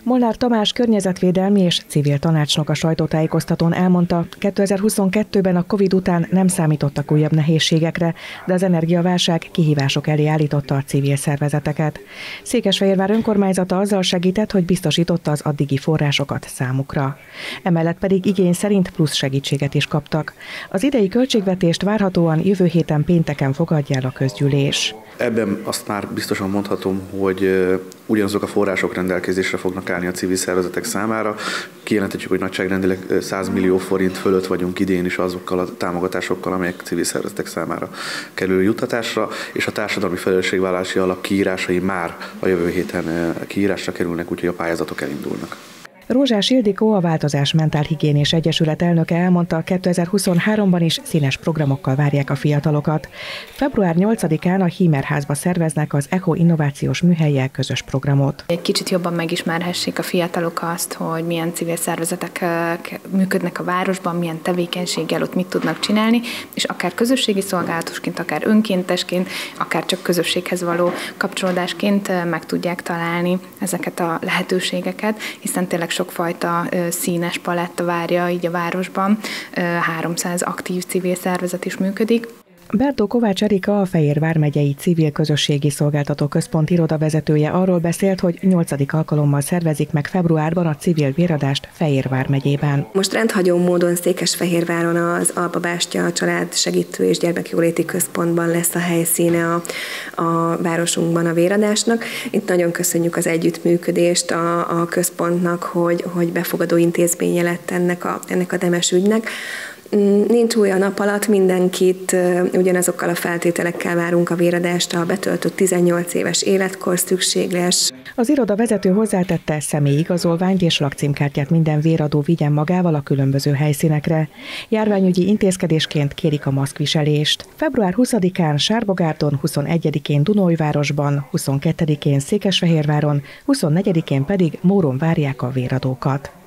Molnár Tamás környezetvédelmi és civil tanácsnok a sajtótájékoztatón elmondta, 2022-ben a Covid után nem számítottak újabb nehézségekre, de az energiaválság kihívások elé állította a civil szervezeteket. Székesfehérvár önkormányzata azzal segített, hogy biztosította az addigi forrásokat számukra. Emellett pedig igény szerint plusz segítséget is kaptak. Az idei költségvetést várhatóan jövő héten pénteken fogadja el a közgyűlés. Ebben azt már biztosan mondhatom, hogy ugyanazok a források rendelkezésre fognak állni a civil szervezetek számára. Kijelenthetjük, hogy nagyságrendileg 100 millió forint fölött vagyunk idén is azokkal a támogatásokkal, amelyek civil szervezetek számára kerül juttatásra, és a társadalmi felelősségvállalási alap kiírásai már a jövő héten kiírásra kerülnek, úgyhogy a pályázatok elindulnak. Rózsás Ildikó, a Változás Mentálhigiénés Egyesület elnöke elmondta, 2023-ban is színes programokkal várják a fiatalokat. Február 8-án a Hímerházba szerveznek az ECHO innovációs műhellyel közös programot. Egy kicsit jobban megismerhessék a fiatalok azt, hogy milyen civil szervezetek működnek a városban, milyen tevékenységgel ott mit tudnak csinálni, és akár közösségi szolgálatosként, akár önkéntesként, akár csak közösséghez való kapcsolódásként meg tudják találni ezeket a lehetőségeket, hiszen tényleg sokfajta színes paletta várja így a városban, 300 aktív civil szervezet is működik. Bertó Kovács Erika, a Fejér vármegyei Civil Közösségi Szolgáltató Központ irodavezetője arról beszélt, hogy 8. alkalommal szervezik meg februárban a civil véradást Fejér vármegyében. Most rendhagyó módon Székesfehérváron az Alpa Bástya Család Segítő és Gyermekjóléti Központban lesz a helyszíne a városunkban a véradásnak. Itt nagyon köszönjük az együttműködést a központnak, hogy befogadó intézménye lett ennek a nemes ügynek. Nincs új a nap alatt, mindenkit ugyanazokkal a feltételekkel várunk a véradásra, a betöltött 18 éves életkor szükséges. Az iroda vezető hozzátette, személyigazolványt és lakcímkártyát minden véradó vigyen magával a különböző helyszínekre. Járványügyi intézkedésként kérik a maszkviselést. Február 20-án Sárbogárdon, 21-én Dunaújvárosban, 22-én Székesfehérváron, 24-én pedig Móron várják a véradókat.